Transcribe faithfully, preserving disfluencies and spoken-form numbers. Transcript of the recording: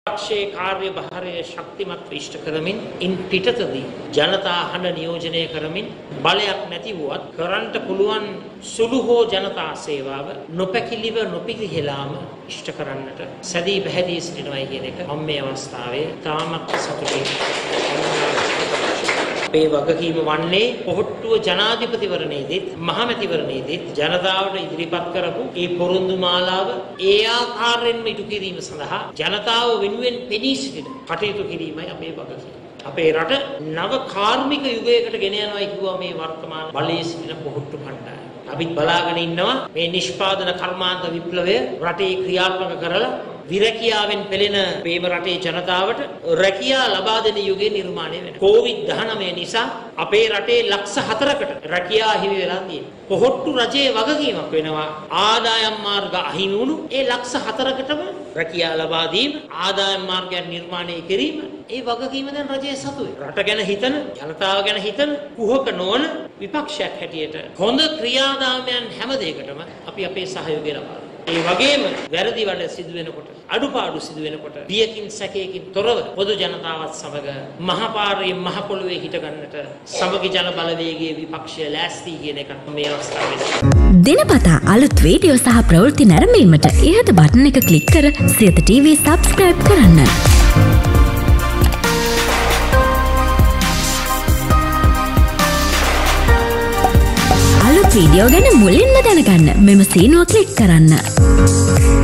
පක්ෂයේ කාර්යභාරය ශක්තිමත් ඉෂ්ට කරමින් ඉන් පිටතදී ජනතා හඬ නියෝජනය කරමින් බලයක් නැති වුවත් කරන්ට පුළුවන් සුළු හෝ ජනතා සේවාව නොපැකිලිව නොපිරිහෙලාම ඉෂ්ට කරන්නට සැදී පැහැදී සිටිනවායි කියන එක මම මේ අවස්ථාවේ තාමත් සතුටින් අපේ වගකීම වන්නේ පොහොට්ටුව ජනාධිපතිවරණයේදීත් මහමැතිවරණයේදීත් ජනතාවට ඉදිරිපත් කරපු ඒ පොරොන්දු මාලාව ඒ ආකාරයෙන්ම ඉටු කිරීම සඳහා ජනතාව වෙනුවෙන් පෙනී සිටින කටයුතු කිරීමයි අපේ වගකීම. අපේ රට නව කාර්මික යුගයකට ගෙන යනවා කිව්වා මේ වර්තමාන බලයේ සිටින පොහොට්ටු කණ්ඩායම. අපිත් බලාගෙන ඉන්නවා මේ නිෂ්පාදන කර්මාන්ත විප්ලවය රටේ ක්‍රියාත්මක කරලා විරැකියාවෙන් පෙළෙන මේම රටේ ජනතාවට රැකියා ලබා දෙන යුගය නිර්මාණය වෙනවා. කොවිඩ් දහනවය නිසා අපේ රටේ ලක්ෂ හතරකට රැකියා හිමි වෙලා තියෙනවා. පොහොට්ටු රජයේ වගකීමක් වෙනවා ආදායම් මාර්ග අහිමි වුණු ඒ ලක්ෂ හතරකටම රැකියා ලබා දීම, ආදායම් මාර්ගයක් නිර්මාණය කිරීම ඒ වගකීම දැන් රජයේ සතුයි. රට ගැන හිතන, ජනතාව ගැන හිතන කුහක නොවන විපක්ෂයක් හැටියට හොඳ ක්‍රියාදාමයන් හැම දෙයකටම අපි අපේ සහයෝගය ලබා ඒ වගේම වැරදි වැඩ සිදු වෙනකොට අඩුපාඩු සිදු වෙනකොට බියකින් සැකයකින් තොරව පොදු ජනතාවත් සමග මහපාරේ මහ පොළොවේ හිට ගන්නට සමගි ජන බලවේගයේ විපක්ෂය ලෑස්ති කියන එක මේ අවස්ථාවේ දිනපතා අලුත් වීඩියෝ සහ ප්‍රවෘත්ති නැරඹීමට ඉහත බටන් එක ක්ලික් කර සියත ටීවී සබ්ස්ක්‍රයිබ් කරන්න. අලුත් වීඩියෝ ගැන මුලින්ම දැනගන්න මෙම සීනුව ක්ලික් කරන්න.